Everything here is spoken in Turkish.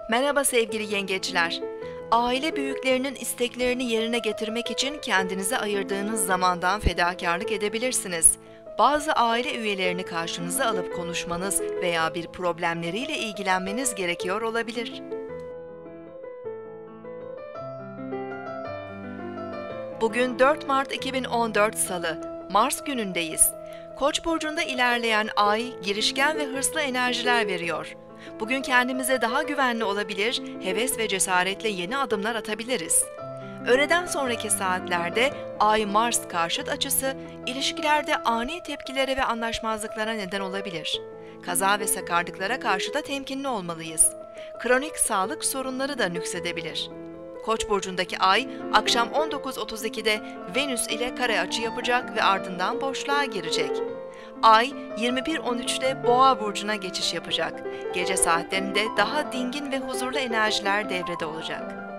Merhaba sevgili yengeçler. Aile büyüklerinin isteklerini yerine getirmek için kendinize ayırdığınız zamandan fedakarlık edebilirsiniz. Bazı aile üyelerini karşınıza alıp konuşmanız veya bir problemleriyle ilgilenmeniz gerekiyor olabilir. Bugün 4 Mart 2014 Salı, Mars günündeyiz. Koç burcunda ilerleyen ay, girişken ve hırslı enerjiler veriyor. Bugün kendimize daha güvenli olabilir, heves ve cesaretle yeni adımlar atabiliriz. Öğleden sonraki saatlerde Ay-Mars karşıt açısı, ilişkilerde ani tepkilere ve anlaşmazlıklara neden olabilir. Kaza ve sakarlıklara karşı da temkinli olmalıyız. Kronik sağlık sorunları da nüksedebilir. Koç burcundaki ay, akşam 19.32'de Venüs ile kare açı yapacak ve ardından boşluğa girecek. Ay, 21.13'te Boğa burcuna geçiş yapacak. Gece saatlerinde daha dingin ve huzurlu enerjiler devrede olacak.